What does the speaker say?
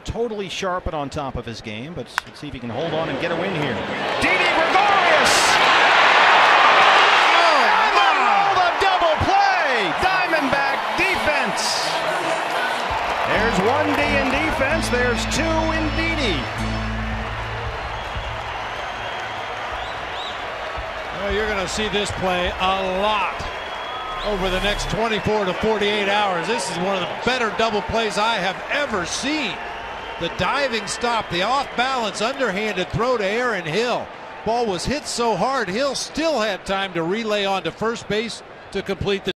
totally sharp and on top of his game, but let's see if he can hold on and get a win here. Didi Gregorius! Oh, the double play! Diamondback defense! There's one D in defense, there's two in Didi. Well, you're going to see this play a lot over the next 24 to 48 hours. This is one of the better double plays I have ever seen. The diving stop, the off-balance, underhanded throw to Aaron Hill. Ball was hit so hard, Hill still had time to relay onto first base to complete the